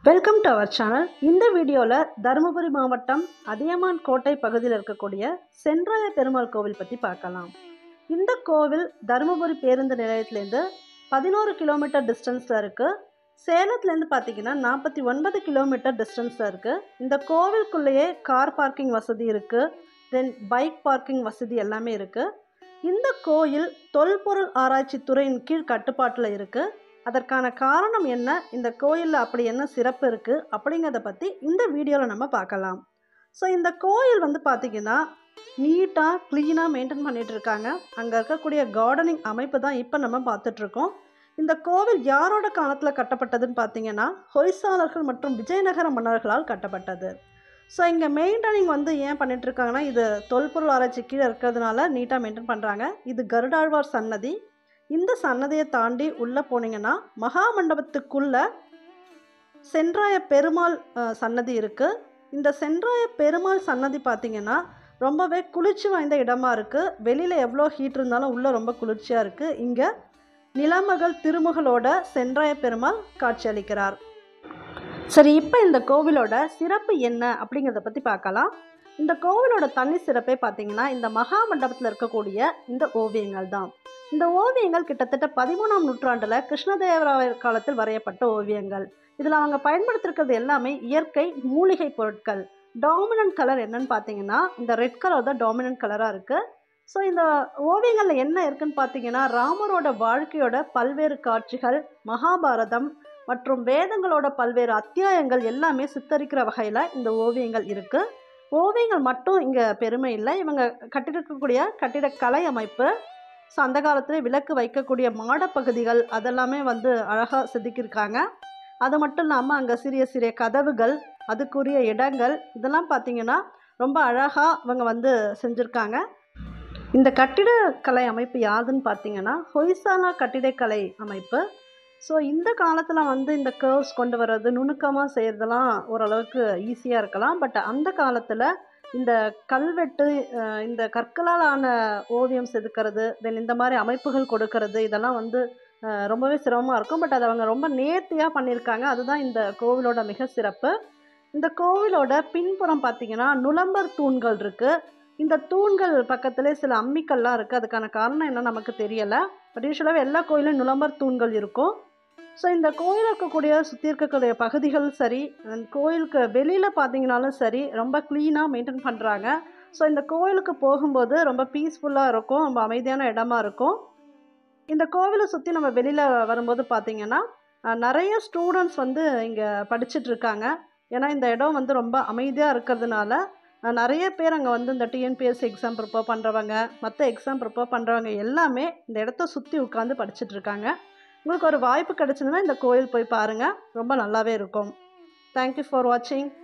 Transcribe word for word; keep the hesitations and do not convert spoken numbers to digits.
Welcome to our channel. இந்த வீடியோவில் தருமபுரி மாவட்டம் அதியமான் கோட்டை பகுதியில் இருக்கக்கூடிய சென்றாய பெருமாள் கோவில் பற்றி பார்க்கலாம். இந்த கோவில் தருமபுரி பேருந்து நிலையத்திலேருந்து பதினோரு கிலோமீட்டர் டிஸ்டன்ஸில் இருக்குது. சேலத்துலேருந்து பார்த்தீங்கன்னா நாற்பத்தி ஒன்பது கிலோமீட்டர் டிஸ்டன்ஸில் இருக்குது. இந்த கோவிலுக்குள்ளேயே கார் பார்க்கிங் வசதி இருக்குது, தென் பைக் பார்க்கிங் வசதி எல்லாமே இருக்குது. இந்த கோயில் தொல்பொருள் ஆராய்ச்சி துறையின் கீழ் கட்டுப்பாட்டில் இருக்குது. அதற்கான காரணம் என்ன, இந்த கோயிலில் அப்படி என்ன சிறப்பு இருக்குது அப்படிங்கிறத பற்றி இந்த வீடியோவில் நம்ம பார்க்கலாம். ஸோ இந்த கோயில் வந்து பார்த்திங்கன்னா நீட்டாக க்ளீனாக மெயின்டைன் பண்ணிகிட்டு இருக்காங்க. அங்கே இருக்கக்கூடிய கார்டனிங் அமைப்பு தான் இப்போ நம்ம பார்த்துட்ருக்கோம். இந்த கோவில் யாரோட காலத்தில் கட்டப்பட்டதுன்னு பார்த்திங்கன்னா ஹொய்சாலர்கள் மற்றும் விஜயநகர மன்னர்களால் கட்டப்பட்டது. ஸோ இங்கே மெயின்டைனிங் வந்து ஏன் பண்ணிகிட்ருக்காங்கன்னா, இது தொல்பொருள் ஆராய்ச்சி கீழே இருக்கிறதுனால நீட்டாக மெயின்டைன் பண்ணுறாங்க. இது கருடாழ்வார் சன்னதி. இந்த சன்னதியை தாண்டி உள்ளே போனீங்கன்னா மகா மண்டபத்துக்குள்ள சென்றாய பெருமாள் சன்னதி இருக்குது. இந்த சென்றாய பெருமாள் சன்னதி பார்த்திங்கன்னா ரொம்பவே குளிர்ச்சி வாய்ந்த இடமா இருக்குது. வெளியில் எவ்வளோ ஹீட் இருந்தாலும் உள்ளே ரொம்ப குளிர்ச்சியாக இருக்குது. இங்கே நிலமகள் திருமகளோட சென்றாய பெருமாள் காட்சியளிக்கிறார். சரி, இப்போ இந்த கோவிலோட சிறப்பு என்ன அப்படிங்கிறத பற்றி பார்க்கலாம். இந்த கோவிலோட தனி சிறப்பே பார்த்திங்கன்னா இந்த மகா மண்டபத்தில் இருக்கக்கூடிய இந்த ஓவியங்கள் தான். இந்த ஓவியங்கள் கிட்டத்தட்ட பதிமூணாம் நூற்றாண்டில் கிருஷ்ணதேவராயர் காலத்தில் வரையப்பட்ட ஓவியங்கள். இதில் அவங்க பயன்படுத்திருக்கிறது எல்லாமே இயற்கை மூலிகை பொருட்கள். டாமினன்ட் கலர் என்னன்னு பார்த்தீங்கன்னா இந்த ரெட் கலர் தான் டாமினன்ட் கலராக இருக்குது. ஸோ இந்த ஓவியங்களில் என்ன இருக்குன்னு பார்த்தீங்கன்னா ராமரோட வாழ்க்கையோட பல்வேறு காட்சிகள், மகாபாரதம் மற்றும் வேதங்களோட பல்வேறு அத்தியாயங்கள் எல்லாமே சித்தரிக்கிற வகையில் இந்த ஓவியங்கள் இருக்குது. ஓவியங்கள் மட்டும் இங்கே பெருமை இல்லை, இவங்க கட்டிருக்கக்கூடிய கட்டிடக்கலை அமைப்பு, ஸோ அந்த காலத்தில் விளக்கு வைக்கக்கூடிய மாடப்பகுதிகள் அதெல்லாமே வந்து அழகாக செதுக்கியிருக்காங்க. அது மட்டும் இல்லாமல் அங்கே சிறிய சிறிய கதவுகள், அதுக்குரிய இடங்கள் இதெல்லாம் பார்த்திங்கன்னா ரொம்ப அழகாக இவங்க வந்து செஞ்சுருக்காங்க. இந்த கட்டிடக்கலை அமைப்பு யாருன்னு பார்த்திங்கன்னா ஹொய்சாலா கட்டிடக்கலை அமைப்பு. ஸோ இந்த காலத்தில் வந்து இந்த கர்வ்ஸ் கொண்டு வர்றது, நுணுக்கமாக செய்கிறதெல்லாம் ஓரளவுக்கு ஈஸியாக இருக்கலாம். பட் அந்த காலத்தில் இந்த கல்வெட்டு, இந்த கற்களால் ஆன ஓவியம் செதுக்கிறது, தென் இந்த மாதிரி அமைப்புகள் கொடுக்கறது இதெல்லாம் வந்து ரொம்பவே சிரமமாக இருக்கும். பட் அதை அவங்க ரொம்ப நேர்த்தியாக பண்ணியிருக்காங்க. அதுதான் இந்த கோவிலோட மிக சிறப்பு. இந்த கோவிலோட பின்புறம் பார்த்திங்கன்னா நுளம்பர் தூண்கள் இருக்குது. இந்த தூண்கள் பக்கத்துலேயே சில அம்மிக்கல்லாம் இருக்குது. அதுக்கான காரணம் என்ன நமக்கு தெரியலை. பட் யூஸ்வலாகவே எல்லா கோயிலும் நுளம்பர் தூண்கள் இருக்கும். ஸோ இந்த கோயில் இருக்கக்கூடிய சுற்றி இருக்கக்கூடிய பகுதிகள் சரி, கோயிலுக்கு வெளியில் பார்த்தீங்கன்னாலும் சரி ரொம்ப க்ளீனாக மெயின்டைன் பண்ணுறாங்க. ஸோ இந்த கோயிலுக்கு போகும்போது ரொம்ப பீஸ்ஃபுல்லாக இருக்கும், ரொம்ப அமைதியான இடமா இருக்கும். இந்த கோவிலை சுற்றி நம்ம வெளியில் வரும்போது பார்த்திங்கன்னா நிறைய ஸ்டூடெண்ட்ஸ் வந்து இங்கே படிச்சுட்ருக்காங்க. ஏன்னா இந்த இடம் வந்து ரொம்ப அமைதியாக இருக்கிறதுனால நிறைய பேர் அங்கே வந்து இந்த டிஎன்பிஎஸ்சி எக்ஸாம் ப்ரிப்பேர் பண்ணுறவங்க, மற்ற எக்ஸாம் ப்ரிப்பேர் பண்ணுறவங்க எல்லாமே இந்த இடத்த சுற்றி உட்காந்து படிச்சுட்ருக்காங்க. உங்களுக்கு ஒரு வாய்ப்பு கிடைச்சதுன்னா இந்த கோயில் போய் பாருங்கள், ரொம்ப நல்லாவே இருக்கும். தேங்க்யூ ஃபார் வாட்சிங்.